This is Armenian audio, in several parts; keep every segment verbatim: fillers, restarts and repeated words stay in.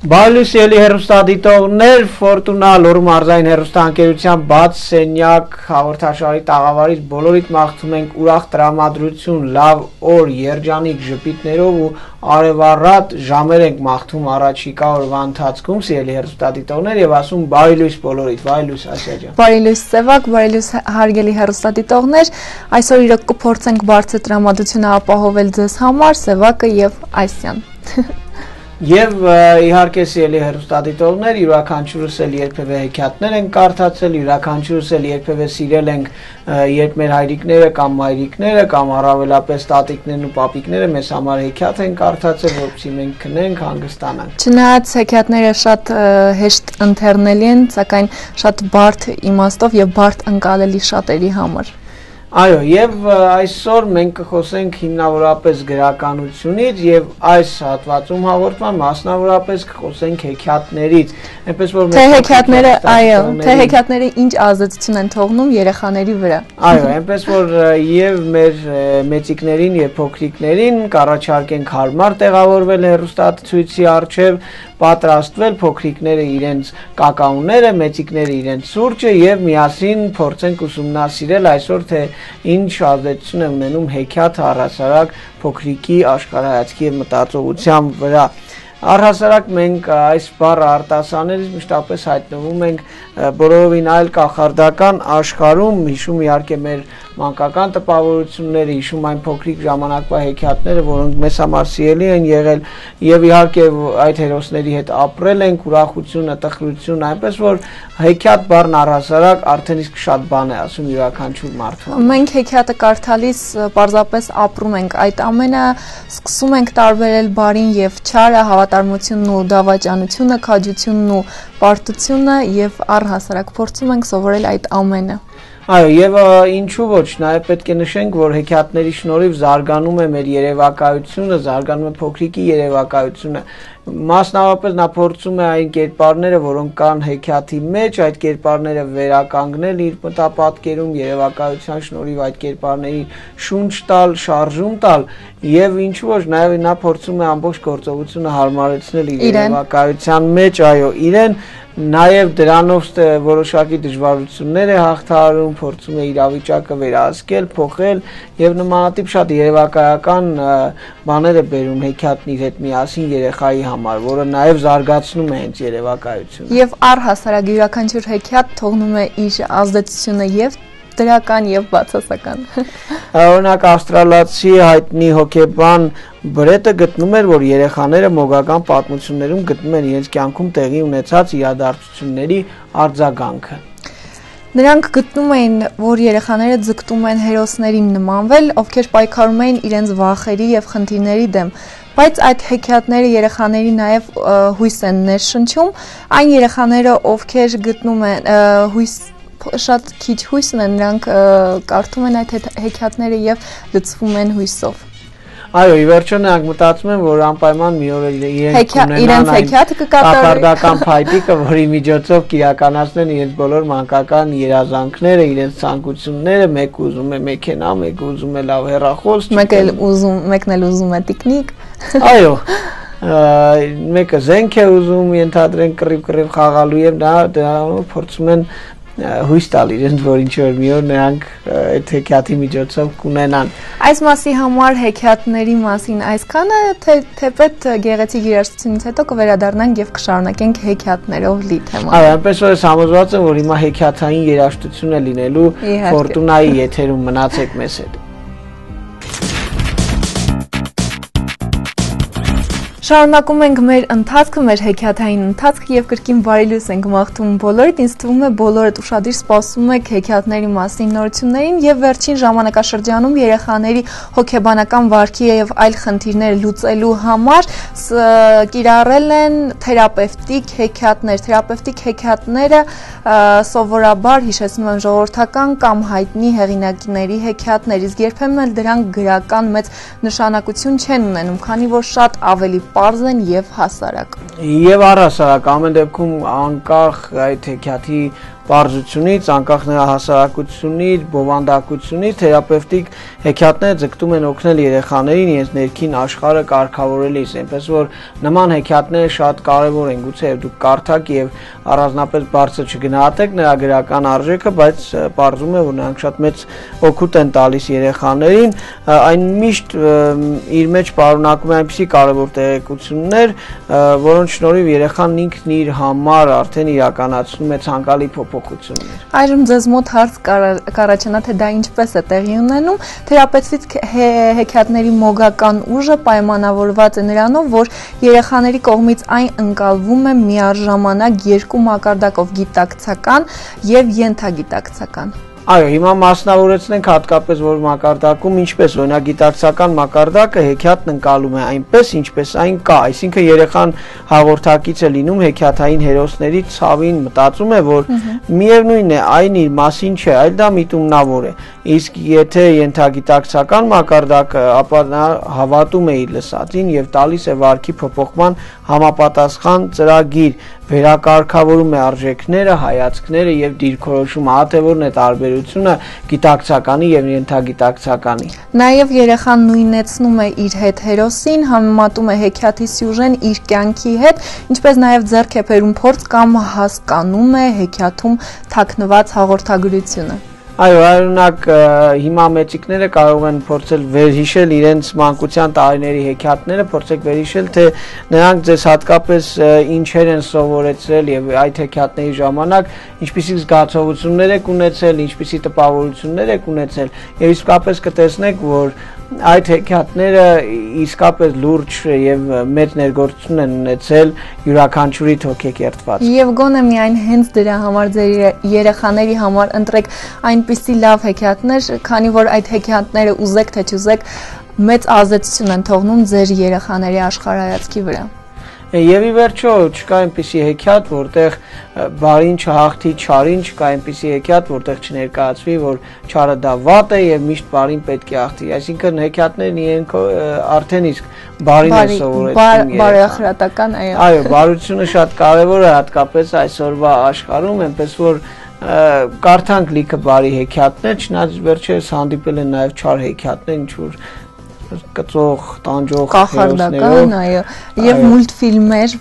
Բարելույս ելի հեռուստադիտողներ, Ֆորտունա լոռու մարզային հեռուստաընկերության բաց սենյակ հաղորդաշարի տաղավարից բոլորիդ մաղթում ենք ուրախ տրամադրություն, լավ օր, երջանիկ ժպիտներով ու արևառատ ժամեր ենք մաղթում առաջիկա օրվա ընթացքում, սիրելի հեռուստադիտողներ, եւ ասում բարելույս բոլորիդ, բարելույս Ասիա ջան։ Բարելույս Սևակ, բարելույս հարգելի հեռուստադիտողներ, այսօր իրոք կփորձենք բարձր տրամադրությունը ապահովել ձեզ համար, Սևակը եւ Ասիան։ Եվ իհարկե սիրելի հեռուստադիտողներ, յուրաքանչյուրս էլ երբևէ հեքիաթներ ենք կարդացել, յուրաքանչյուրս էլ երբևէ սիրել ենք, երբ մեր հայրիկները կամ մայրիկները կամ առավելապես տատիկներն ու պապիկները մեզ համար հեքիաթ են կարդացել, որպեսզի մենք քնենք, հանգստանանք։ Չնայած հեքիաթները շատ հեշտ ընթեռնելի են, սակայն շատ բարդ իմաստով եւ բարդ ընկալելի շատերի համար։ Այո, եւ այսօր մենք կխոսենք հիմնավորապես գրականությունից եւ այս հատվածում հաղորդման մասնավորապես կխոսենք հեքիաթներից, այնպես որ թե հեքիաթները, այո, թե հեքիաթները ինչ ազդեցություն են թողնում երեխաների վրա։ Այո, այնպես որ եւ մեր մեծիկներին եւ փոքրիկներին կառաջարկենք հարմար տեղավորվել հեռուստացույցի առջեւ, պատրաստվել, փոքրիկները իրենց կակաուները, մեծիկները իրենց սուրճը եւ միասին փորձենք ուսումնասիրել այսօր թե ինչ ազդեցություն է ունենում հեքիաթը առհասարակ փոքրիկի աշխարհայացքի եւ մտածողության վրա։ Առհասարակ մենք այս բառը արտասանելիս մշտապես հայտնվում ենք բոլորովին այլ կախարդական աշխարհում, հիշում իհարկե մեր մանկական տպավորությունները, հիշում այն փոքրիկ ժամանակվա հեքիաթները, որոնք մեզ համար սիրելի են եղել եւ իհարկե այդ հերոսների հետ ապրել ենք, ուրախությունը, տխրությունը, այնպես որ հեքիաթ բառն առհասարակ արդեն իսկ շատ բան է ասում յուրաքանչյուր մարդու։ Մենք հեքիաթը կարդալիս պարզապես ապրում ենք այդ ամենը, սկսում ենք տարբերել բարին եւ չարը, հավատարմությունն ու դավաճանությունը, քաջությունն ու պարտությունը եւ առհասարակ փորձում ենք սովորել այդ ամենը։ Այո, եւ ինչու ոչ, նաեւ պետք է նշենք, որ հեքիաթների շնորհիվ զարգանում է մեր երևակայությունը, զարգանում է փոքրիկի երևակայությունը։ Մասնավորապես նա փորձում է այն կերպարները, որոնք կան հեքիաթի մեջ, այդ կերպարները վերականգնել իր մտապատկերում, երևակայության շնորհիվ այդ կերպարների շունչ տալ, շարժում տալ եւ ինչու ոչ, նաեւ նա փորձում է ամբողջ գործողությունը հարմարեցնել իր երևակայության մեջ, այո, իրեն Նաև դրանով որոշակի դժվարություններ է հաղթահարում, փորձում է իրավիճակը վերահսկել, փոխել եւ նմանատիպ շատ երևակայական բաներ է բերում հեքիաթն իր հետ միասին երեխայի համար, որը նաև զարգացնում է հենց երևակայությունը։ Եվ առհասարակ յուրաքանչյուր հեքիաթ թողնում է իր ազդեցությունը եւ դրական եւ բացասական։ Օրինակ ավստրալացի հայտնի հոկեբան Բրետը գտնում էր, որ երեխաները մոգական պատմություններում գտնում են իրենց կյանքում տեղի ունեցած իրադարձությունների արձագանքը։ Նրանք գտնում էին, որ երեխաները ձգտում են հերոսներին նմանվել, ովքեր պայքարում էին իրենց վախերի եւ խնդիրների դեմ։ Բայց այդ հեքիաթները երեխաների նաեւ հույս են ներշնչում, այն երեխաները, ովքեր գտնում են հույս շատ քիչ հույս ունեն, նրանք կարդում են այդ հեքիաթները եւ լցվում են հույսով։ Այո, ի վերջո նրանք մտածում են, որ անպայման մի օր իրենք իրենց հեքիաթը կկատարեն, կախարդական փայտիկը, որի միջոցով կիրականացնեն իրենց բոլոր մանկական երազանքները, իրենց ցանկությունները, մեկը ուզում է մեքենա, մեկը ուզում է լավ հեռախոս, մեկը ուզում, մեկն էլ ուզում է տիկնիկ։ Այո, մեկը զենք է ուզում, ենթադրեն կռիվ-կռիվ խաղալու եւ դա դրանով փորձում են հույս տալ իրենց, որ ինչ-որ մի օր նրանք այդ հեքիաթի միջոցով կունենան։ Այս մասի համար հեքիաթների մասին այսքանը, թեպետ գեղեցիկ երաժշտությունից հետո կվերադառնանք եւ կշարունակենք հեքիաթներով լի թեման։ Այո, այնպես որ ես համոզված եմ, որ հիմա հեքիաթային երաժշտություն է լինելու Ֆորտունայի եթերում, մնացեք մեզ հետ։ Շարունակում ենք մեր ընթացքը, մեր հեքիաթային ընթացքը եւ կրկին բարելույս ենք մաղթում բոլորիդ, ինձ թվում է բոլորդ ուշադիր սպասում եք հեքիաթների մասին նորություններին եւ վերջին ժամանակաշրջանում երեխաների հոգեբանական վարքի եւ այլ խնդիրներ լուծելու համար կիրառել են թերապևտիկ հեքիաթներ, թերապևտիկ հեքիաթները սովորաբար հիշեցնում են ժողովրդական կամ հայտնի հեղինակների հեքիաթներ, իսկ երբեմն էլ դրանք գրական մեծ նշանակություն չեն ունենում, քանի որ շատ ավելի պարզ են եւ հասարակ։ Եվ առհասարակ ամեն դեպքում անկախ այդ հեքիաթի պարզությունից, անկախ նրա հասարակությունից, բովանդակությունից, թերապևտիկ հեքիաթները ձգտում են օգնել երեխաներին իրենց ներքին աշխարհը կարգավորելիս, այնպես որ նման հեքիաթները շատ կարևոր են, գուցե դուք կարդաք եւ առանձնապես բարձր չգնահատեք նրա գրական արժեքը, բայց պարզում է, որ նրանք շատ մեծ օգուտ են տալիս երեխաներին, այն միշտ իր մեջ պարունակում է այնպիսի կարևոր տեղեկություններ, որոնց շնորհիվ երեխան ինքն իր համար արդեն իրականացնում է ցանկալի փոփոխություններ։ Այժմ ձեզ մոտ հարց կառաջանա, թե դա ինչպես է տեղի ունենում, թերապևտիկ հեքիաթների մոգական ուժը պայմանավորված է նրանով, որ երեխաների կողմից այն ընկալվում է միաժամանակ երկու մակարդակով՝ գիտակցական եւ ենթագիտակցական։ Այո, հիմա մասնավորեցնենք հատկապես որ մակարդակում ինչպես, օրինակ գիտակցական մակարդակը հեքիաթն ընկալում է այնպես, ինչպես այն կա, այսինքն երեխան հաղորդակից է լինում հեքիաթային հերոսների ցավին, մտածում է, որ միևնույն է, այն իր մասին չէ, այլ դա միտումնավոր է։ Իսկ եթե ենթագիտակցական մակարդակը, ապա նա հավատում է իր լսածին եւ տալիս է վարքի փոփոխման համապատասխան ծրագիր, վերակարգավորում է արժեքները, հայացքները եւ դիրքորոշում, ահա թե որն է տարբերությունը գիտակցականի եւ ենթագիտակցականի։ Նաեւ երեխան նույնեցնում է իր հետ հերոսին, համեմատում է հեքիաթի սյուժեն իր կյանքի հետ, ինչպես նաեւ ձեռք է բերում փորձ կամ հասկանում է հեքիաթում թաքնված հաղորդագրությունը։ Այո, օրինակ հիմա մեծիկները կարող են փորձել վերհիշել իրենց մանկության տարիների հեքիաթները, փորձեք վերհիշել, թե նրանք ձեզ հատկապես ինչեր են սովորեցրել եւ այդ հեքիաթների ժամանակ ինչպիսի զգացողություններ եք ունեցել, ինչպիսի տպավորություններ եք ունեցել եւ իսկապես կտեսնեք, որ այդ հեքիաթները իսկապես լուրջ եւ մեծ ներգործություն են ունեցել յուրաքանչյուրի հոգեկերտված։ Եվ գոնե միայն հենց դրա համար ձեր երեխաների համար ընտրեք այնպիսի լավ հեքիաթներ, քանի որ այդ հեքիաթները ուզեք թե չուզեք մեծ ազդեցություն են թողնում ձեր երեխաների աշխարհայացքի վրա։ Եվ ի վերջո չկա այնպիսի հեքիաթ, որտեղ բարին չհաղթի չարին, չկա այնպիսի հեքիաթ, որտեղ չներկայացվի, որ չարը դա վատ է եւ միշտ բարին պետք է հաղթի։ Այսինքն հեքիաթներն իրենք արդեն իսկ բարին են սովորեցնում։ Բարեխրատական, այո։ Այո, բարությունը շատ կարեւոր է հատկապես այսօրվա աշխարհում, այնպես որ կարդանք լիքը բարի հեքիաթներ, չնայած վերջերս հանդիպել են նաեւ չար հեքիաթներ, ինչ որ կծող, տանջող կախարդական, այո, եւ մուլտֆիլմեր,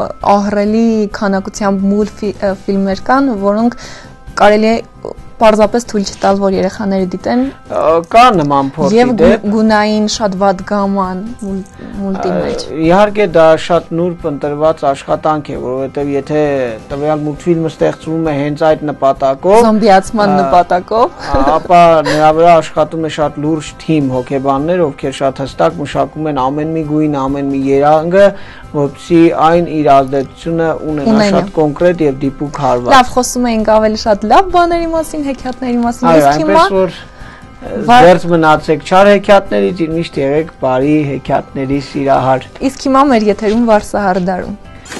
ահռելի քանակությամբ մուլտֆիլմեր կան, որոնք կարելի է պարզապես թույլ չտալ, որ երեխաները դիտեն։ Կա նման փորձի դեպք։ Եվ գունային շատ վատ գաման մուլտի մեջ։ Իհարկե դա շատ նուրբ ընտրված աշխատանք է, որովհետեւ եթե տվյալ մուլտֆիլմը ստեղծվում է հենց այդ նպատակով, զոմբիացման նպատակով, ապա նրա վրա աշխատում է շատ լուրջ թիմ հոգեբաններ, ովքեր շատ հստակ մշակում են ամեն մի գույն, ամեն մի երանգը, որպեսզի այն իր ազդեցությունը ունենա շատ կոնկրետ եւ դիպուկ հարված։ Լավ, խոսում էինք ավելի շատ լավ բաների մասին, հեքիաթների մասին, իսկ հիմա Վերջ մնացեք չար հեքիաթներից, միշտ եղեք բարի հեքիաթների սիրահար։ Իսկ հիմա մեր եթերում Վարսահարդարում։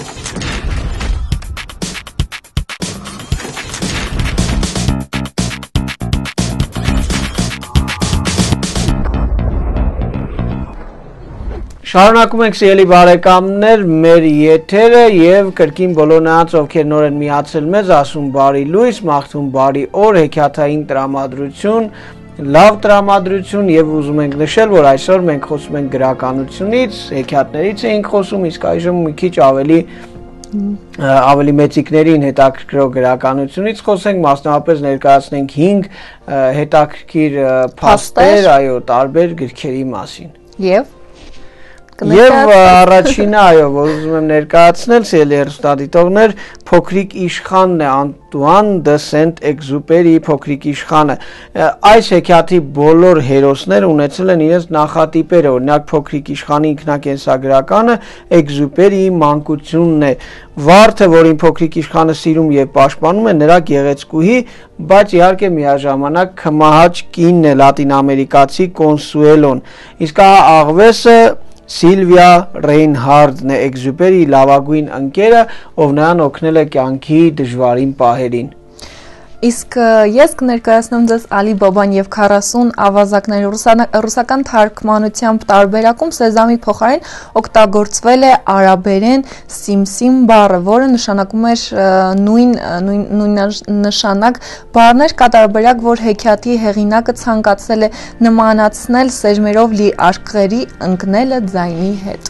Շարունակում ենք սիրելի բարեկամներ մեր եթերը եւ կրկին բոլոր նրանց ովքեր նոր են միացել մեզ ասում բարի լույս, մաղթում բարի օր, հեքիաթային տրամադրություն, լավ տրամադրություն եւ ուզում ենք նշել, որ այսօր մենք խոսում ենք գրականությունից, հեքիաթներից ենք խոսում, իսկ այժմ մի քիչ ավելի ավելի մեծիկներին հետաքրքրող գրականությունից խոսենք, մասնավորապես ներկայացնենք հինգ հետաքրքիր փաստեր, այո, տարբեր գրքերի մասին։ Եվ Եվ առաջինը, այո, որ ուզում եմ ներկայացնել, սիրելի հեռուստադիտողներ, Փոքրիկ իշխանն է, Անտուան դը Սենտ-Էքզուպերի Փոքրիկ իշխանը։ Այս հեքիաթի բոլոր հերոսները ունեցել են իրենց նախատիպերը, օրինակ Փոքրիկ իշխանի ինքնակենսագրականը Էքզուպերիի մանկությունն է։ Վարդը, որին Փոքրիկ իշխանը սիրում եւ պաշտպանում է, նրա գեղեցկուհի, բայց իհարկե միաժամանակ քմահաճ կինն է, լատինամերիկացի Կոնսուելոն։ Իսկ աղվեսը Սիլվիա Ռեյնհարդն է, Էքզուպերիի լավագույն ընկերը, ով նրան օգնել է կյանքի դժվարին պահերին։ Իսկ ես կներկայացնեմ ձեզ Ալի Բաբան եւ քառասուն ավազակների ռուսական թարգմանությամբ տարբերակում սեզամի փոխարեն օգտագործվել է արաբերեն սիմսիմ բառը, որը նշանակում էր նույն նույնանշանակ բառներ, կատարբերակ, որ հեքիաթի հեղինակը ցանկացել է նմանացնել սերմերով լի աշխղերի ընկնելը ձայնի հետ։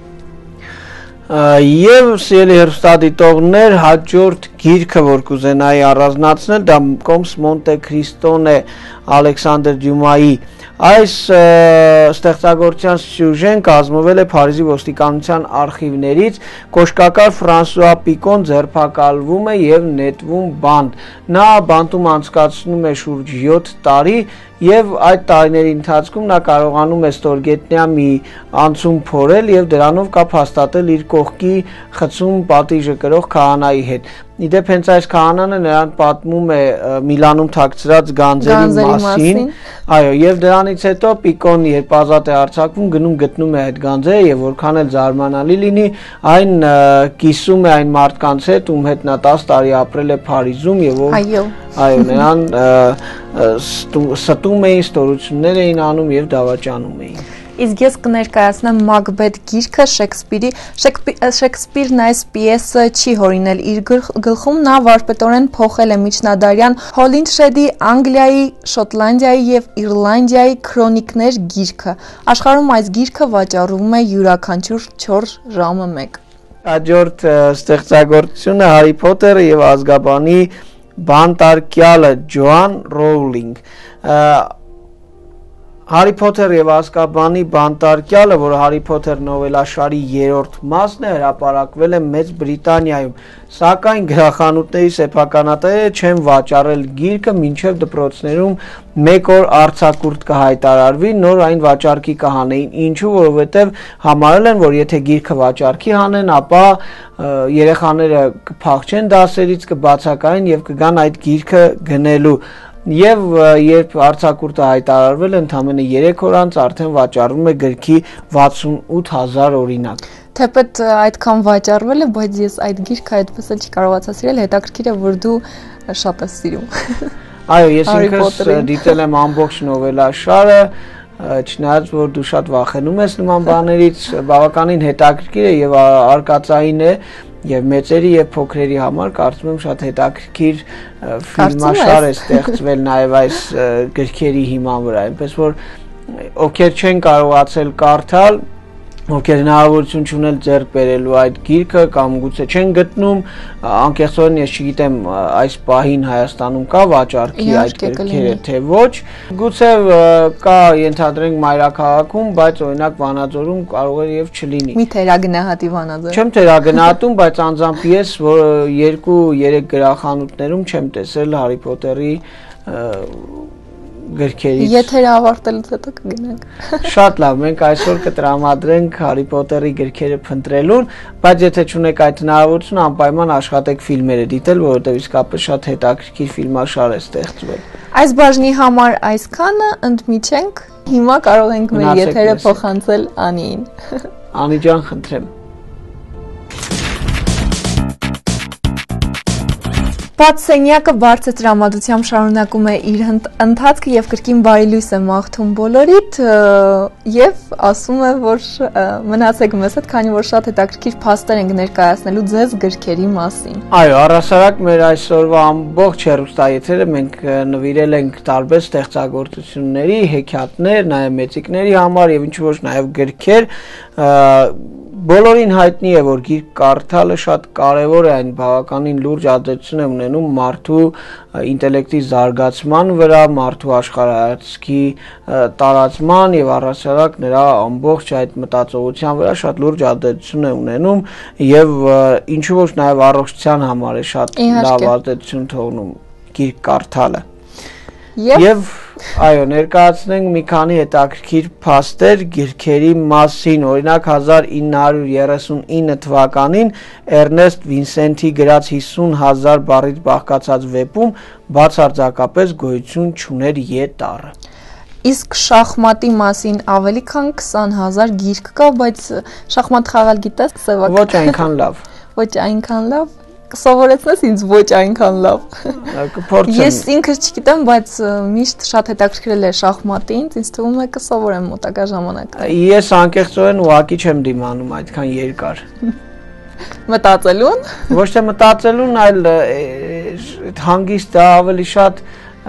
Եվ սիրելի հեռուստադիտողներ, հաջորդ գիրքը, որ կուզենայի առանձնացնել, դա Կոմս Մոնտե Քրիստոն է Ալեքսանդր Դյումայի։ Այս ստեղծագործության սյուժեն կազմվել է Փարիզի ոստիկանության արխիվներից, կոշկակար Ֆրանսուଆ Պիկոն ձերբակալվում է եւ նետվում բանտ։ Նա բանտում անցկացնում է շուրջ յոթ տարի եւ այդ տարիների ընթացքում նա կարողանում է ստորգետնյա մի անցում փորել եւ դրանով կապ հաստատել իր կողքի խցում պատիժը կրող քահանայի հետ։ Իդեպ հենց այս քահանանը նրան պատմում է Միլանում թաքցրած գանձերի մասին, այո, եւ դրանից հետո Պիկոն երբ ազատ է արձակվում, գնում գտնում է այդ գանձերը եւ որքան էլ զարմանալի լինի, այն կիսում է այն մարդկանց հետ, ում հետ նա տասը տարի ապրել է Փարիզում եւ ով այո, այո, նրան ստում էին, ստորություններ էին անում եւ դավաճանում էին։ Իսկ ես կներկայացնեմ Մակբեթ գիրքը Շեքսպիրի։ Շեքսպիրն այս պիեսը չի հորինել իր գլխում, նա վարպետորեն փոխել է միջնադարյան Հոլինդշեդի, Անգլիայի, Շոտլանդիայի եւ Իռլանդիայի քրոնիկներ գիրքը։ Աշխարհում այս գիրքը վաճառվում է յուրաքանչյուր չորս ժամը մեկ։ Հաջորդ ստեղծագործությունը Հարի Փոթերը եւ ազգաբանի բանտարկյալը Ջոան Ռոուլինգ։ Հարի Փոթեր եւ ազգաբանի բանտարկյալը, որը Հարի Փոթեր նովելաշարի երրորդ մասն է, հրապարակվել է Մեծ Բրիտանիայում, սակայն գրախանութների սեփականատերերը չեն վաճառել գիրքը, մինչև դպրոցներում մեկ օր արձակուրդ կհայտարարվի, նոր այն վաճառքի կհանեին, ինչու, որովհետև համարել են, որ եթե գիրքը վաճառքի հանեն, ապա երեխաները կփախչեն դասերից, կբացակային եւ կգան այդ գիրքը գնելու։ Եվ երբ արձակուրդը հայտարարվել է, ընդամենը երեք օր անց արդեն վաճառվում է գրքի վաթսունութ հազար օրինակ։ Թեպետ այդքան վաճառվել է, բայց ես այդ գիրքը այդպես էլ չկարողացա սիրել, հետաքրքիր է, որ դու շատ ես սիրում։ Այո, ես ինքս դիտել եմ ամբողջ նովելաշարը, չնայած որ դու շատ վախենում ես նման բաներից, բավականին հետաքրքիր է եւ արկածային է։ Եվ մեծերի եւ փոքրերի համար կարծում եմ շատ հետաքրքիր ֆիլմաշար է ստեղծվել նաեւ այս գրքերի հիման վրա, այնպես որ ովքեր չեն կարողացել կարդալ, ովքեր հնարավորություն չունել ձեռք բերելու այդ գիրքը կամ գուցե չեն գտնում, անկեղծորեն ես չգիտեմ այս պահին Հայաստանում կա վաճառքի այդ գրքերը թե ոչ, գուցե կա ենթադրենք մայրաքաղաքում, բայց օրինակ Վանաձորում կարող է եւ չլինի։ Մի թերագնահատի Վանաձոր։ Չեմ թերագնահատում, բայց անձամբ ես, որ երկու երեք գրախանութներում չեմ տեսել Հարի Փոթերի գրքերից։ Եթերը ավարտելուց հետո կգնանք։ Շատ լավ, մենք այսօր կտրամադրենք Հարի Փոթերի գրքերը փնտրելուն, բայց եթե չունեք այդ հնարավորությունը, անպայման աշխատեք ֆիլմերը դիտել, որովհետև իսկապես շատ հետաքրքիր ֆիլմաշար է ստեղծվել։ Այս բաժնի համար այսքանը, ընդմիջենք, հիմա կարող ենք մեր եթերը փոխանցել Անիին։ Անի ջան, խնդրեմ։ Բաց սենյակը բարձր տրամադրությամբ շարունակում է իր ընթացքը եւ կրկին բարի լույս է մաղթում բոլորիդ եւ ասում է, որ մնացեք մեզ հետ, քանի որ շատ հետաքրքիր փաստեր ենք ներկայացնելու ձեզ գրքերի մասին։ Այո, առասարակ մեր այսօրվա ամբողջ հեռուստաեթերը մենք նվիրել ենք տարբեր ստեղծագործությունների, հեքիաթներ, նաեւ մեծիկների համար եւ ինչ որ նաեւ գրքեր։ Բոլորին հայտնի է, որ գիրք կարդալը շատ կարևոր է, այն բավականին լուրջ ազդեցություն է ունենում մարդու ինտելեկտի զարգացման վրա, մարդու աշխարհայացքի տարածման եւ առասարակ նրա ամբողջ այդ մտածողության վրա շատ լուրջ ազդեցություն է ունենում եւ ինչու ոչ նաեւ առողջության համար է շատ լավ ազդեցություն թողնում գիրք կարդալը։ Եվ այո, ներկայացնենք մի քանի հետաքրքիր փաստեր գրքերի մասին, օրինակ հազար ինը հարյուր երեսունինը թվականին Էրնեստ Վինսենթի գրած հիսուն հազար բառից բաղկացած վեպում բացարձակապես գոյություն չուներ Ե տառը։ Իսկ շախմատի մասին ավելի քան քսան հազար գիրք կա, բայց շախմատ խաղալ գիտես սևական։ Ոչ այնքան լավ։ Ոչ այնքան լավ։ կսովորեցնես ինձ ոչ այնքան լավ։ Կփորձեմ։ Ես ինքս չգիտեմ, բայց միշտ շատ հետաքրքրել է շախմատին, ինձ թվում է կսովորեմ մոտակա ժամանակում։ Ես անկեղծորեն ուղղակի չեմ դիմանում այդքան երկար։ Մտածելուն։ Ոչ թե մտածելուն, այլ այդ հանգիստը ավելի շատ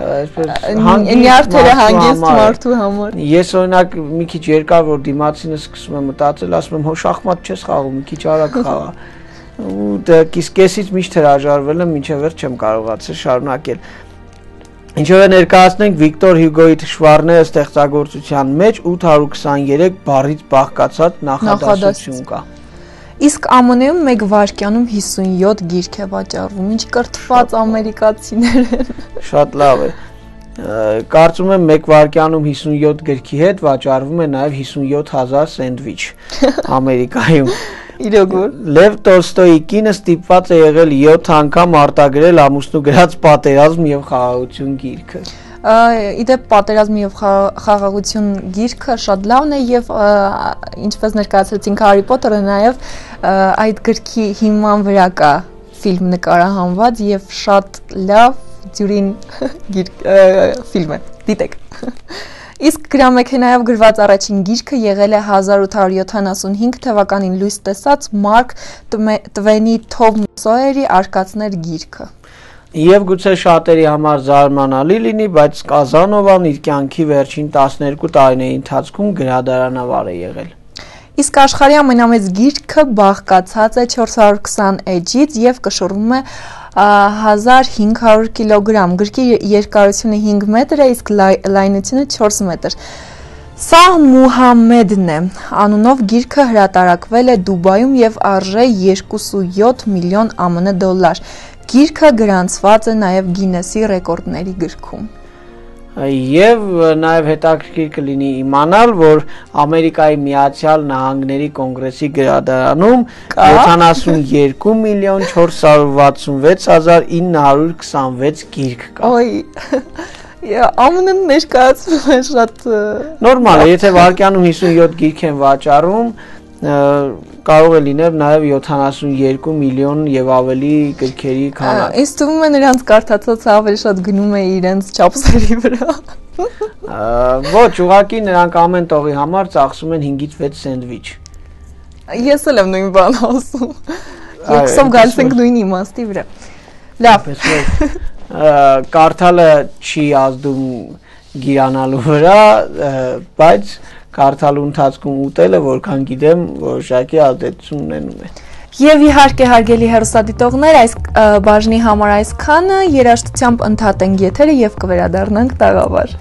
նյարդերը հանգիստ մարդու համար։ Ես օրինակ մի քիչ երկար որ դիմացինս սկսում եմ մտածել, ասում եմ հո շախմատ չես խաղում, մի քիչ արագ խաղա։ Ու դա կեսից միշտ հրաժարվել եմ, մինչև վերջ չեմ կարողացել շարունակել։ Ինչով է ներկայացնենք Վիկտոր Հյուգոյի թշվառները ստեղծագործության մեջ ութ հարյուր քսաներեք բառից բաղկացած նախադասություն կա։ Իսկ ԱՄՆ-ում մեկ վայրկյանում հիսունյոթ գիրք է վաճառվում, ինչ կրթված ամերիկացիներ են։ Շատ լավ է։ Կարծում եմ մեկ վայրկյանում հիսունյոթ գրքի հետ վաճառվում է նաև հիսունյոթ հազար սենդվիչ Ամերիկայում։ Իրոք որ Լև Տոլստոյի կինը ստիպված է եղել յոթ անգամ արտագրել ամուսնու գրած Պատերազմ եւ խաղաղություն գիրքը։ Իդեպ Պատերազմ եւ խաղաղություն գիրքը շատ լավն է եւ ինչպես ներկայացրեցինք Հարի Փոթերը նաեւ այդ գրքի հիման վրա կա ֆիլմ նկարահանված եւ շատ լավ դյուրին ֆիլմ է, դիտեք։ Իսկ գրամեքենայով գրված առաջին գիրքը եղել է հազար ութ հարյուր յոթանասունհինգ թվականին լույս տեսած Մարկ Տվենի Թոմ Սոյերի Արկածներ գիրքը։ Եվ գուցե շատերի համար զարմանալի լինի, բայց Կազանովան իր կյանքի վերջին տասներկու տարիների ընթացքում գրադարանավար է եղել։ Իսկ աշխարհի ամենամեծ գիրքը բաղկացած է չորս հարյուր քսան էջից եւ կշռում է հազար հինգ հարյուր կիլոգրամ։ Գրքի երկարությունը հինգ մետր է, իսկ լայնությունը չորս մետր։ Սա Մուհամմեդն է։ Անունով գիրքը հրատարակվել է Դուբայում եւ արժե երկուսույոթ միլիոն ԱՄՆ դոլար։ Գիրքը գրանցված է նաև Գինեսի ռեկորդների գրքում։ Եվ նաև հետաքրքիր կլինի իմանալ, որ Ամերիկայի Միացյալ Նահանգների կոնգրեսի գրադարանում յոթանասունյոթ միլիոն չորս հարյուր վաթսունվեց հազար ինը հարյուր քսանվեց գիրք կա։ Ոյ, ԱՄՆ-ն ներկայացվում է շատ նորմալ է, եթե վայրկյանում հիսունյոթ գիրք են վաճառում, կարող է լինել նաև յոթանասունյոթ միլիոն եւ ավելի գրքերի քանակ։ Ինձ թվում է նրանց կարդացածը ավելի շատ գնում է իրենց չափսերի վրա։ Ոչ, ուղղակի նրանք ամեն տողի համար ծախսում են հինգից վեց սենդվիչ։ Ես էլ եմ նույն բանը ասում։ Երկուսով գալիս ենք նույն իմաստի վրա։ Լավ։ Կարդալը չի ազդում գիրանալու վրա, բայց կարդալու ընթացքում ուտելը, որքան գիտեմ, որոշակի ազդեցություն ունենում է։ Եվ իհարկե հարգելի հեռուստադիտողներ, այս բաժնի համար այսքանը, երաժշտությամբ ընդհատենք եթերը եւ կվերադառնանք տաղավար։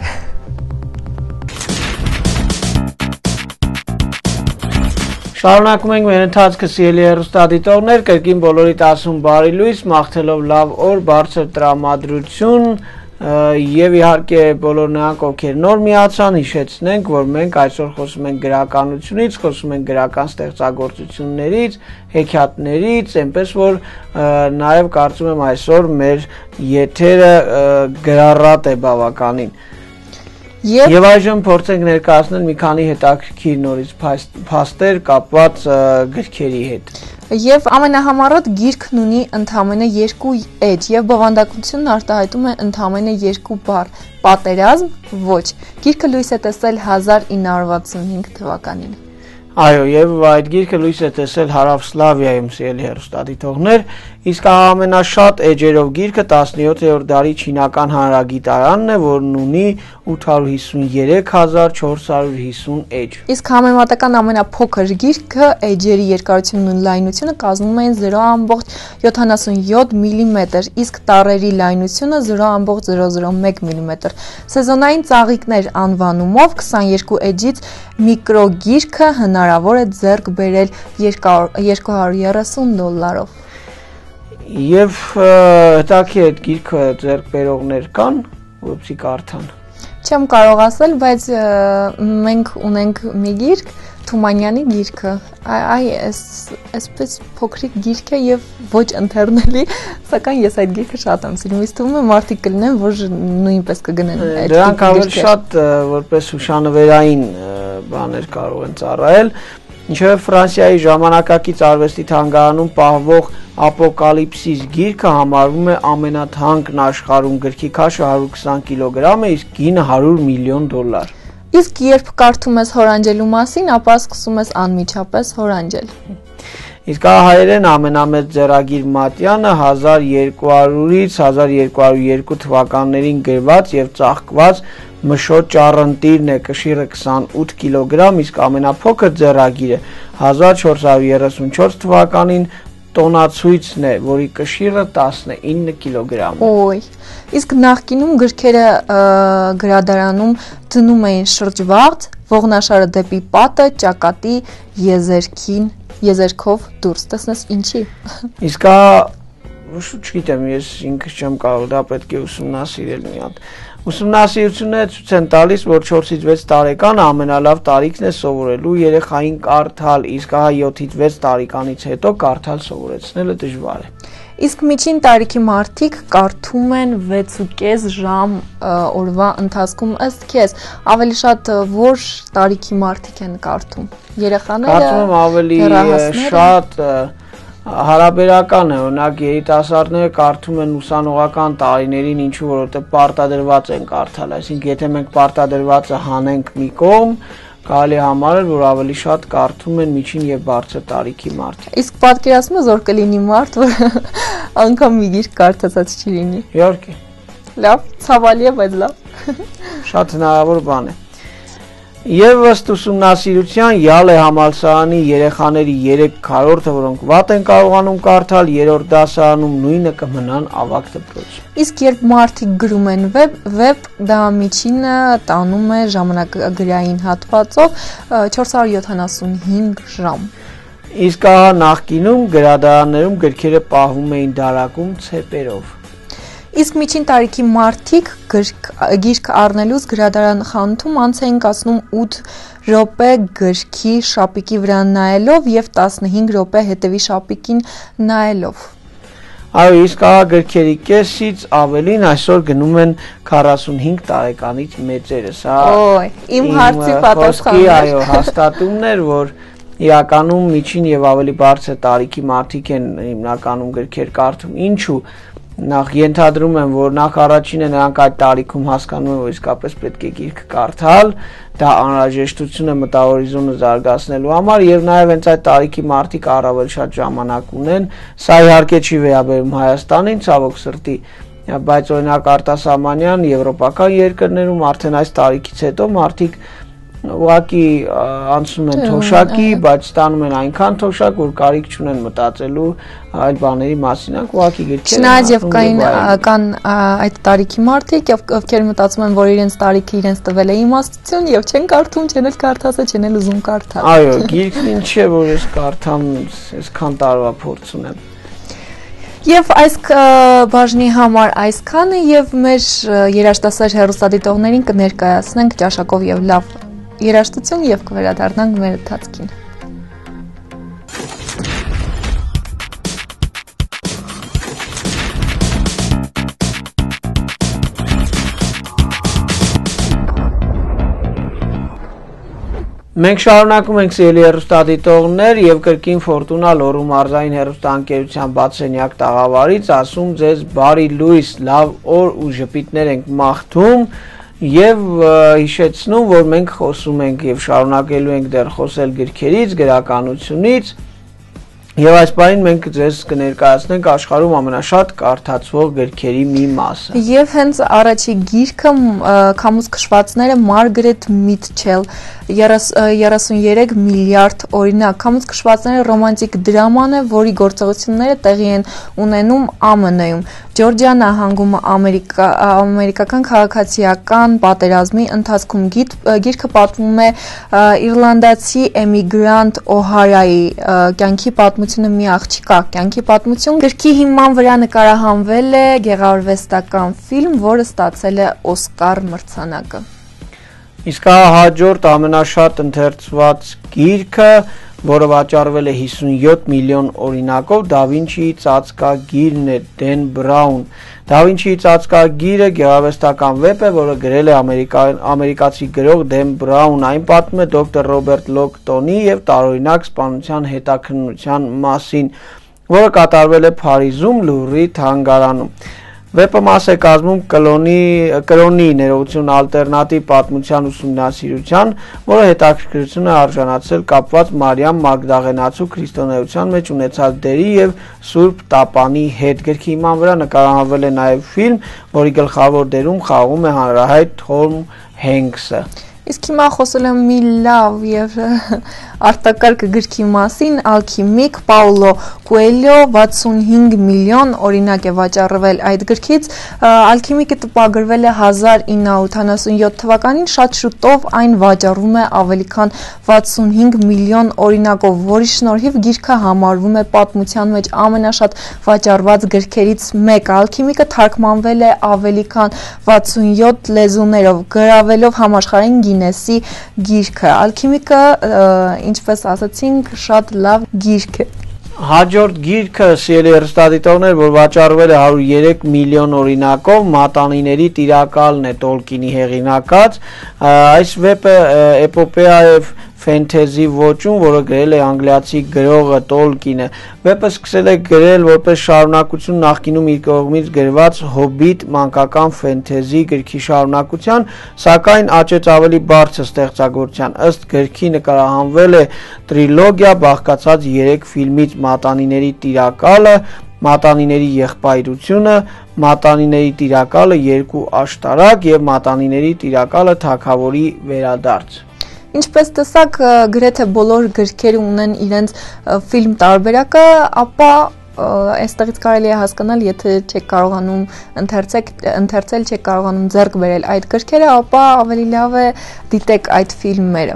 Շարունակում ենք մեր ընթացքը, սիրելի հեռուստադիտողներ, կրկին բոլորիդ ասում բարի լույս, մաղթելով լավ օր, բարձր տրամադրություն եւ իհարկե բոլոր նրանք, ովքեր նոր միացան, հիշեցնենք, որ մենք այսօր խոսում ենք գրականությունից, խոսում ենք գրական ստեղծագործություններից, հեքիաթներից, այնպես որ նաեւ կարծում եմ այսօր մեր եթերը գրառատ է բավականին։ Եվ այժմ փորձենք ներկայացնել մի քանի հետաքրքիր նորից փաստեր կապված գրքերի հետ։ Եվ ամենահամառոտ գիրքն ունի ընդամենը երկու էջ եւ բովանդակությունն արտահայտում է ընդամենը երկու բառ՝ պատերազմ, ոչ։ Գիրքը լույս է տեսել հազար ինը հարյուր վաթսունհինգ թվականին։ Այո, եւ այդ գիրքը լույս է տեսել Հարավսլավիայում, սիրելի հեռուստադիտողներ, իսկ ամենաշատ էջերով գիրքը տասնյոթերորդ դարի չինական հանրագիտարանն է, որն ունի ութ հարյուր հիսուներեք հազար չորս հարյուր հիսուն էջ։ Իսկ համեմատական ամենափոքր գիրքը էջերի երկարությունն ու լայնությունը կազմում են զրո ամբողջ յոթանասունյոթ միլիմետր, իսկ տառերի լայնությունը զրո ամբողջ զրո զրո մեկ միլիմետր։ Սեզոնային ծաղիկներ անվանումով քսաներկու էջից միկրոգիրքը հնարավոր է ձեռք բերել երկու հարյուր երեսուն դոլարով։ Եվ հետաքրքիր այդ գիրքը ձեռք բերողներ կան, որպեսզի կարդան։ Չեմ կարող ասել, բայց մենք ունենք մի գիրք, Թումանյանի գիրքը, այ այսպես փոքրիկ գիրք է եւ ոչ ընթերնելի, սակայն ես այդ գիրքը շատ եմ սիրում, ինձ թվում է մարդիկ կլինեն, որ նույնպես կգնեն այդ գիրքը։ Դրանք ավելի շատ որպես հուշանվերային բաներ կարող են ծառայել։ Ինչևէ Ֆրանսիայի ժամանակակից արվեստի թանգարանում պահվող Ապոկալիպսիս գիրքը համարվում է ամենաթանկն աշխարհում, գրքի քաշը հարյուր քսան կիլոգրամ է, իսկ գինը հարյուր միլիոն դոլար։ Իսկ երբ կարդում ես հորանջելու մասին, ապա սկսում ես անմիջապես հորանջել։ Իսկ հայերեն ամենամեծ ձեռագիր Մատյանը հազար երկու հարյուրից հազար երկու հարյուր երկու թվականներին գրված եւ ծաղկված Մշոտ ճառընտիրն է, կշիռը քսանութ կիլոգրամ, իսկ ամենափոքր ձեռագիրը հազար չորս հարյուր երեսունչորս թվականին տոնացույցն է, որի կշիռը տասնինը կիլոգրամ։ Ոյ, իսկ նախկինում գրքերը գրադարանում դնում էին շրջվաղց, ողնաշարը դեպի պատը, ճակատի եզերքին, եզերքով դուրս, տեսնես ինչի։ Իսկ հա, չգիտեմ, ես ինքս չեմ կարող, դա պետք է ուսումնասիրել մի հատ։ Ուսումնասիրությունները ցույց են տալիս, որ չորսից վեց տարեկանը ամենալավ տարիքն է սովորելու երեխային կարդալ, իսկ հա յոթից վեց տարեկանից հետո կարդալ սովորեցնելը դժվար է։ Իսկ միջին տարիքի մարդիկ կարդում են վեցուկես ժամ օրվա ընթացքում, ըստ քեզ ավելի շատ որ տարիքի մարդիկ են կարդում։ Երեխաները, կարծում եմ ավելի շատ հարաբերական է, օրինակ երիտասարդները կարդում են ուսանողական տարիներին, ինչու որովհետև պարտադրված են կարդալ, այսինքն եթե մենք պարտադրվածը հանենք մի կողմ, կարելի է համարել, որ ավելի շատ կարդում են միջին եւ բարձր տարիքի մարդիկ։ Իսկ պատկերացնում ես, որ կլինի մարդ, որ անգամ մի գիրք կարդացած չի լինի։ Իհարկե։ Լավ, ցավալի է, բայց լավ։ Շատ հնարավոր բան է։ Եվ ըստ ուսումնասիրության Յալե համալսարանի երեխաների երեք քառորդը, որոնք վատ են կարողանում կարդալ, երրորդ դասարանում նույնը կմնան ավագ դպրոցում։ Իսկ երբ մարդիկ գրում են վեբ, վեբ դա միջինը տանում է ժամանակագրային հատվածով չորս հարյուր յոթանասունհինգ ժամ։ Իսկ ահա նախկինում գրադարաններում գրքերը պահվում էին դարակում ցեպերով։ Իսկ միջին տարիքի մարդիկ գիրք առնելուց գրադարան խանութում անց էին կացնում ութ րոպե գրքի շապիկի վրա նայելով եւ տասնհինգ րոպե հետևի շապիկին նայելով։ Այո, իսկ ահա գրքերի կեսից ավելին այսօր գնում են քառասունհինգ տարեկանից մեծերը։ Սա իմ հարցի պատասխանն է։ Այո, հաստատումն էր, որ իրականում միջին եւ ավելի բարձր տարիքի մարդիկ են հիմնականում գրքեր կարդում։ Ինչու՞։ Նախ ենթադրում եմ, որ նախ առաջինը նրանք այդ տարիքում հասկանում են, որ իսկապես պետք է գիրք կարդալ, դա անհրաժեշտություն է մտահորիզոնը զարգացնելու համար եւ նաեւ հենց այդ տարիքի մարդիկ առավել շատ ժամանակ ունեն, սա իհարկե չի վերաբերում Հայաստանին, ցավոք սրտի, բայց օրինակ արտասահմանյան եվրոպական երկրներում արդեն այս տարիքից հետո մարդիկ ուղղակի անցնում են թոշակի, բայց ստանում են այնքան թոշակ, որ կարիք չունեն մտածելու այլ բաների մասին, ուղղակի գրքեր են։ Չնայած եւ կային կան այդ տարիքի մարդիկ, ովքեր մտածում են, որ իրենց տարիքը իրենց տվել է իմաստություն եւ չեն կարդում, չեն էլ կարդացել, չեն էլ ուզում կարդալ։ Այո, գիրքն ինչ է, որ ես կարդամ, այսքան տարվա փորձ ունեմ։ Եվ այս բաժնի համար այսքանը եւ մեր երաժշտասեր հեռուստադիտողներին կներկայացնենք ճաշակով եւ լավ երաժշտություն եւ կվերադառնանք մեր ընթացքին։ Մենք շարունակում ենք սիրելի հեռուստադիտողներ եւ կրկին Ֆորտունա Լոռու մարզային հեռուստաընկերության բացենյակ տաղավարից ասում ձեզ բարի լույս, լավ օր ու ժպիտներ ենք մաղթում եւ հիշեցնում, որ մենք խոսում ենք եւ շարունակելու ենք դեռ խոսել գրքերից, գրականությունից եւ այս բանին մենք ձեզ կներկայացնենք աշխարհում ամենաշատ կարդացվող գրքերի մի մասը։ Եվ հենց առաջի գիրքը Քամուց քշվածները Մարգարետ Միթչել երեսուներեք միլիարդ օրինակ։ Քամուց քշվածները ռոմանտիկ դրաման է, որի գործողությունները տեղի են ունենում Α M N-ում։ Ջորջիա նահանգում ամերիկա, ամերիկական քաղաքացիական պատերազմի ընթացքում գիրքը պատմում է իռլանդացի էմիգրանտ Օհարայի կյանքի պատմությունը մի աղջկա կյանքի պատմություն։ Գրքի հիման վրա նկարահանվել է գեղարվեստական ֆիլմ, որը ստացել է Օսկար մրցանակը։ Իսկ հաջորդ ամենաշատ ընթերցված գիրքը, որը վաճառվել է հիսունյոթ միլիոն օրինակով, Դա Վինչիի ծածկագիրն է, Դեն Բրաուն։ Da Vinci-ի ծածկագիրը գեղարվեստական վեպ է, որը գրել է ամերիկացի գրող Դեն Բրաուն, այն պատմում է դոկտոր Ռոբերտ Լոկտոնի և տարօրինակ սպանության հետաքննության մասին, որը կատարվել է Փարիզում Լուվրի թանգարանում։ Վեպը մաս է կազմում կրոնի ներողություն ալտերնատիվ պատմության ուսումնասիրության, որը հետաքրքրություն է արժանացել կապված Մարիամ Մագդաղենացու քրիստոնեության մեջ ունեցած դերի և Սուրբ Տապանի հետ։ Գրքի հիման վրա նկարահանվել է նաև ֆիլմ, որի գլխավոր դերում խաղում է հանրահայտ Թոմ Հենքսը։ Իսկ հիմա խոսել եմ մի լավ եւ արտակարգ գրքի մասին, Ալքիմիկ, Պաուլո Կոելյո վաթսունհինգ միլիոն օրինակ է վաճառվել այդ գրքից։ Ալքիմիկը տպագրվել է հազար ինը հարյուր ութանասունյոթ թվականին, շատ շուտով այն վաճառվում է ավելի քան վաթսունհինգ միլիոն օրինակով, որի շնորհիվ գիրքը համարվում է պատմության մեջ ամենաշատ վաճառված գրքերից մեկը։ Ալքիմիկը թարգմանվել է ավելի քան վաթսունյոթ լեզուներով, գրավելով համաշխարհային Գինեսի գիրքը։ Ալքիմիկը, ինչպես ասացինք, շատ լավ գիրք է։ Հաջորդ գիրքը, սիրելի հեռուստադիտողներ, որ վաճառվել է հարյուր ու երեք միլիոն օրինակով, Մատանիների տիրակալն է Տոլկինի հեղինակած։ Այս վեպը էպոպեա է ֆենթեզի ոճում, որը գրել է անգլիացի գրողը Տոլկինը։ Վեպը սկսել է գրել որպես շարունակություն նախկինում իր կողմից գրված Հոբիտ մանկական ֆենթեզի գրքի շարունակության, սակայն աճեց ավելի բարձր ստեղծագործության։ Ըստ գրքի նկարահանվել է տրիլոգիա, բաղկացած երեք ֆիլմից՝ Մատանիների տիրակալը, Մատանիների եղբայրությունը, Մատանիների տիրակալը երկու աշտարակ և Մատանիների տիրակալը թագավորի վերադարձ։ Ինչպես տեսակ, գրեթե բոլոր գրքերը ունեն իրենց ֆիլմ տարբերակը, ապա այստեղից կարելի է հասկանալ, եթե չեք կարողանում ընթերցել, չեք կարողանում ձեռք բերել այդ գրքերը, ապա ավելի լավ է դիտեք այդ ֆիլմերը։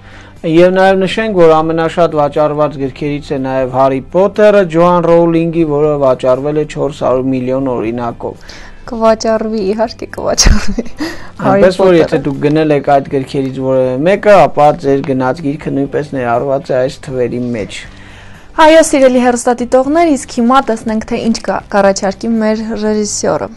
Եվ նաև նշենք, որ ամենաշատ վաճառված գրքերից է նաև Հարի Փոթերը Ջոան Ռոուլինգի, որը վաճառվել է չորս հարյուր միլիոն օրինակով։ Կվաճառվի, իհարկե կվաճառվի։ Այնպես որ եթե դուք գնել եք այդ գրքերից որևէ մեկը, ապա ձեր գնած գիրքը նույնպես ներառված է այս թվերի մեջ։ Այո, սիրելի հեռուստադիտողներ, իսկ հիմա տեսնենք, թե ինչ կառաջարկի մեր ռեժիսորը։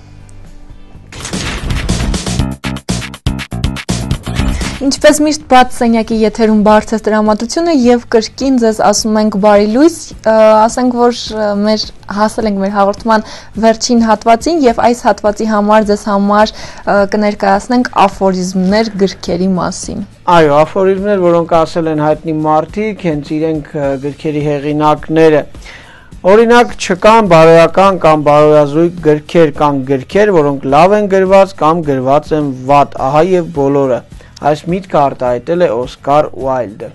Ինչպես միշտ բաց սենյակի եթերում բարձր տրամադրությունը եւ կրկին ձեզ ասում ենք բարի լույս, ասենք որ մեր հասել ենք մեր հաղորդման վերջին հատվածին եւ այս հատվածի համար ձեզ համար կներկայացնենք աֆորիզմներ գրքերի մասին։ Այո, աֆորիզմներ, որոնք ասել են հայտնի մարդիկ, հենց իրենք գրքերի հեղինակները։ Օրինակ չկան բարոյական կամ բարոյազույգ գրքեր կամ գրքեր, որոնք լավ են գրված կամ գրված են վատ, ահա եւ բոլորը։ Այս միտքը արտահայտել է Օսկար Ուայլդը։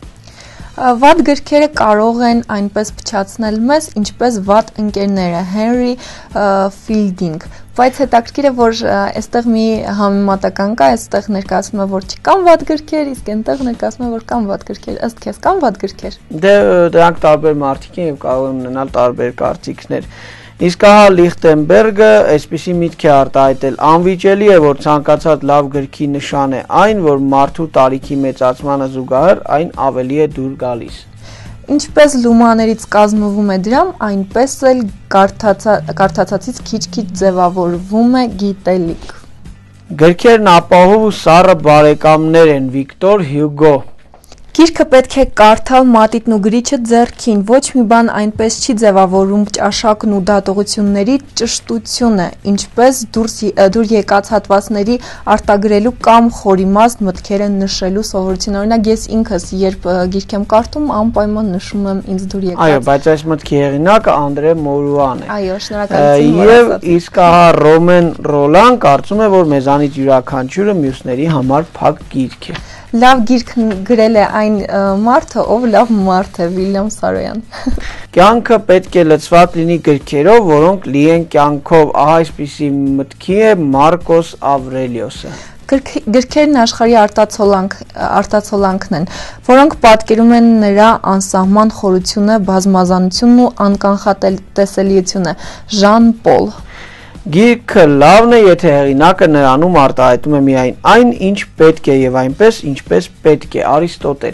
Վատ գրքերը կարող են այնպես փչացնել մեզ, ինչպես վատ ընկերները, Հենրի Ֆիլդինգ։ Բայց հետաքրքիր է, որ այստեղ մի համեմատական կա, այստեղ ներկայացվում է, որ չկան վատ գրքեր, իսկ այնտեղ ներկայացվում է, որ կան վատ գրքեր։ Ըստ քեզ կան վատ գրքեր։ Դե դրանք տարբեր մարդիկ են եւ կարող են ունենալ տարբեր կարծիքներ։ Իսկ ահա Լիխտենբերգը այսպիսի միտք է արտահայտել. անվիճելի է, որ ցանկացած լավ գրքի նշան է այն, որ մարդու տարիքի մեծացմանը զուգահեռ այն ավելի է դուր գալիս։ Ինչպես լումաներից կազմվում է դրամ, այնպես էլ կարդացածից քիչ-քիչ ձևավորվում է գիտելիք։ Գրքերն ապահով ու սառը բարեկամներ են, Վիկտոր Հյուգո։ Գիրքը պետք է կարդալ մատիտն ու գրիչը ձեռքին, ոչ մի բան այնպես չի ձևավորում ճաշակն ու դատողությունների ճշտությունը, ինչպես դուր եկած հատվածների արտագրելու կամ խորիմաստ մտքերը նշելու սովորությունը։ Օրինակ ես ինքս երբ գիրք եմ կարդում, անպայման նշում եմ ինձ դուր եկած։ Այո, բայց այս մտքի հեղինակը Անդրե Մորուան է։ Այո, շնորհակալություն։ Եվ իսկ ահա Ռոմեն Ռոլան կարծում է, որ մեզանից յուրաքանչյուրը մյուսների համար փակ գիրք է։ Լավ գիրք գրել է այն մարդը, ով լավ մարդ է, Վիլյամ Սարոյան։ Կյանքը պետք է լցված լինի գրքերով, որոնք լի են կյանքով, ահա այսպիսի մտքի է Մարկոս Ավրելիոսը։ Գրքերն աշխարհի արտացոլանքն են, որոնք պատկերում են նրա անսահման խորությունը, բազմազանությունն ու անկանխատեսելիությունը։ Ժան Պոլ։ Գիրքը լավն է, եթե հեղինակը նրանում արտահայտում է միայն այն, ինչ պետք է եւ այնպես, ինչպես պետք է, Արիստոտել։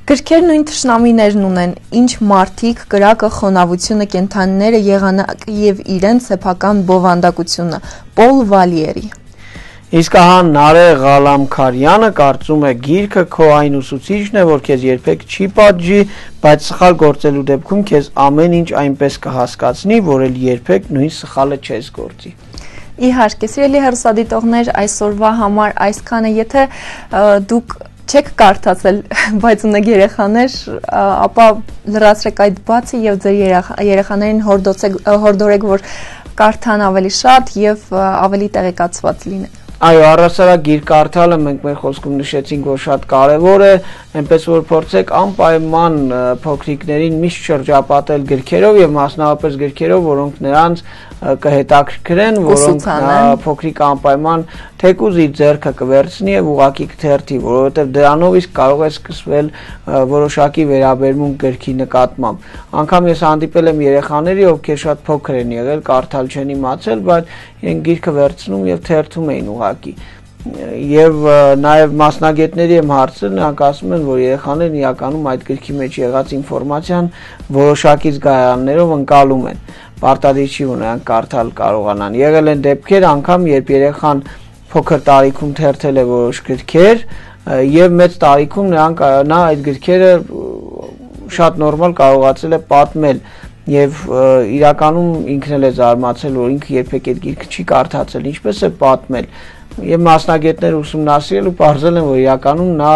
Գրքեր նույն թշնամիներն ունեն, ինչ մարդիկ, կրակը, խոնավությունը, կենդանիները, եղանակը եւ իրենց սեփական բովանդակությունը։ Պոլ Վալիերի։ Իսկ ահա Նարե Ղալամքարյանը կարծում է գիրքը քո այն ուսուցիչն է, որ քեզ երբեք չի պատժի, բայց սխալ գործելու դեպքում քեզ ամեն ինչ այնպես կհասկացնի, որ էլ երբեք նույն սխալը չես գործի։ Իհարկե, սիրելի հեռուստադիտողներ, այսօրվա համար այսքանը, եթե դուք չեք կարդացել, բայց ունեք երեխաներ, ապա լրացրեք այդ բացը եւ ձեր երեխաներին հորդորեք, որ կարդան ավելի շատ եւ ավելի տեղեկացված լինեն։ Այո, առասարակ գիր կարդալը մենք մեր խոսքում նշեցինք, որ շատ կարևոր է, այնպես որ փորձեք անպայման փոքրիկներին միշտ շրջապատել գրքերով եւ մասնավորապես գրքերով, որոնք նրանց կհետաքրքրեն, որոնք փոքրիկ անպայման թեկուզ իր ձեռքը կվերցնի եւ ուղակի կթերթի, որովհետեւ դրանով իսկ կարող է սկսվել որոշակի վերաբերմունք գրքի նկատմամբ։ Անկամ ես հանդիպել եմ երեխաների, ովքեր շատ փոքր են եղել, կարդալ չեն իմացել, բայց իրենք գիրքը վերցնում եւ թերթում էին ուղակի։ Եվ նաև մասնագետների եմ հարցրել, նրանք ասում են, որ երեխաներն իրականում այդ գրքի մեջ եղած ինֆորմացիան որոշակի զգայարաններով ընկալում են։ Պարտադիր չի, որ նրանք կարդալ կարողանան։ Եղել են դեպքեր անգամ, երբ երեխան փոքր տարիքում թերթել է որոշ գրքեր եւ մեծ տարիքում նրանք նա այդ գրքերը շատ նորմալ կարողացել է պատմել եւ իրականում ինքն էլ է զարմացել, որ ինքը երբեք այդ գիրքը չի կարդացել, ինչպես է պատմել։ Եվ մասնագետներ ուսումնասիրել ու պարզել են, որ իրականում նա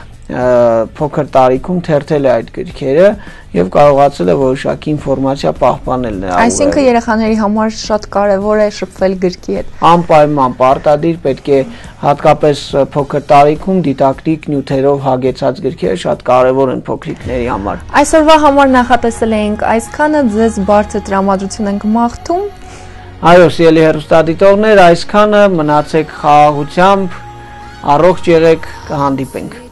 փոքր տարիքում թերթել է այդ գրքերը եւ կարողացել է որոշակի ինֆորմացիա պահպանել նրա։ Այսինքն երեխաների համար շատ կարեւոր է շփվել գրքի հետ։ Անպայման պարտադիր պետք է հատկապես փոքր տարիքում դիտակտիկ նյութերով հագեցած գրքերը շատ կարեւոր են փոքրիկների համար։ Այսօրվա համար նախատեսել էինք այսքանը, ձեզ բարձր տրամադրություն ենք մաղթում։ Այո, սիրելի հեռուստադիտողներ, այսքանը, մնացեք խաղաղությամբ, առողջ եղեք, կհանդիպենք։